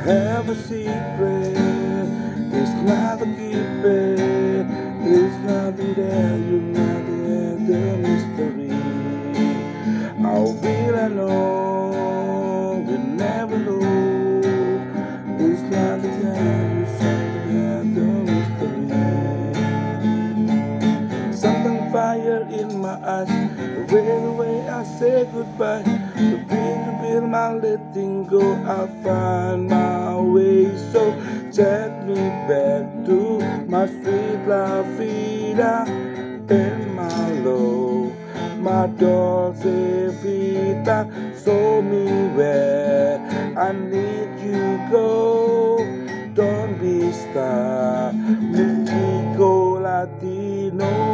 have a secret, it's not a keep it. There's nothing there, you're not there, the mystery. How will I know? We'll never know. There's nothing there, you're something there, the mystery. Something fire in my eyes, the way I say goodbye. The bill, my letting go, I find my way. So take me back to my sweet La Vida and my love, my dolce vita. Show me where I need you go. Don't be star, michico, latino.